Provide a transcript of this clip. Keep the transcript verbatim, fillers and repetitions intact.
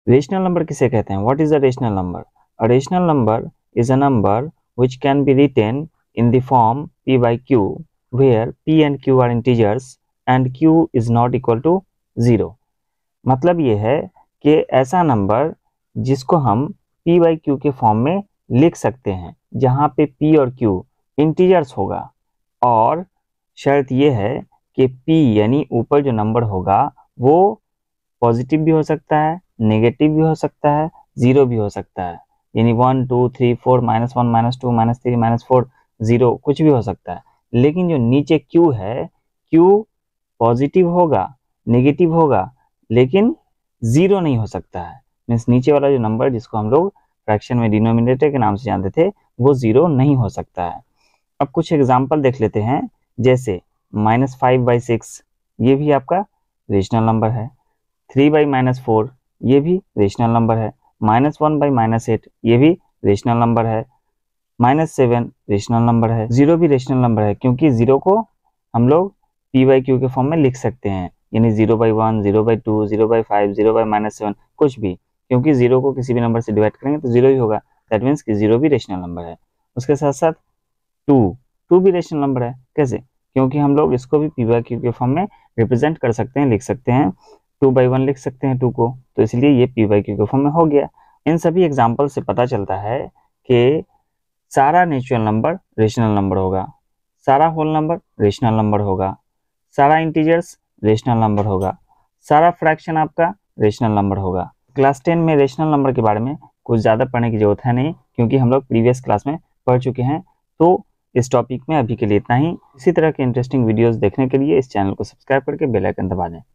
Rational number किसे कहते हैं? What is a rational number? A rational number is a number which can be written in the form p by q where p and q are integers and q is not equal to zero। मतलब ये है कि ऐसा number जिसको हम p by q के form में लिख सकते हैं, जहां पे p और q इंटीजर्स होगा, और शर्त ये है कि p यानी ऊपर जो नंबर होगा वो पॉजिटिव भी हो सकता है, नेगेटिव भी हो सकता है, जीरो भी हो सकता है, यानी one two three four minus one minus two minus three minus four zero कुछ भी हो सकता है। लेकिन जो नीचे q है, q पॉजिटिव होगा, नेगेटिव होगा, लेकिन जीरो नहीं हो सकता है। मीन्स नीचे वाला जो नंबर जिसको हम लोग फ्रैक्शन में डिनोमिनेटर के नाम से जानते थे वो जीरो नहीं हो सकता है। अब कुछ एग्जाम्पल देख लेते हैं, जैसे माइनस फाइव बाई सिक्स, ये भी आपका रेशनल नंबर है। थ्री बाई माइनस फोर, ये भी रेशनल नंबर है। Minus one by minus eight, ये भी रेशनल नंबर है। माइनस सेवन रेशनल नंबर है। जीरो भी रेशनल नंबर है, क्योंकि जीरो को हम लोग पी बाई क्यू के फॉर्म में लिख सकते हैं, यानी zero by one, zero by two, zero by five, zero by minus seven, कुछ भी, क्योंकि जीरो को किसी भी नंबर से डिवाइड करेंगे तो जीरो ही होगा। दैट मीन्स कि जीरो भी रेशनल नंबर है। उसके साथ साथ टू, टू भी रेशनल नंबर है। कैसे? क्योंकि हम लोग इसको भी पी बाई क्यू के फॉर्म में रिप्रेजेंट कर सकते हैं, लिख सकते हैं, टू बाई वन लिख सकते हैं टू को, तो इसलिए ये पी बाई क्यू के फॉर्म में हो गया। इन सभी एग्जाम्पल से पता चलता है कि सारा नेचुरल नंबर रेशनल नंबर होगा, सारा होल नंबर रेशनल नंबर होगा, सारा इंटीजर्स रेशनल नंबर होगा, सारा फ्रैक्शन आपका रेशनल नंबर होगा। क्लास टेन में रेशनल नंबर के बारे में कुछ ज़्यादा पढ़ने की जरूरत है नहीं, क्योंकि हम लोग प्रीवियस क्लास में पढ़ चुके हैं। तो इस टॉपिक में अभी के लिए इतना ही। इसी तरह के इंटरेस्टिंग वीडियोस देखने के लिए इस चैनल को सब्सक्राइब करके बेल आइकन दबा दें।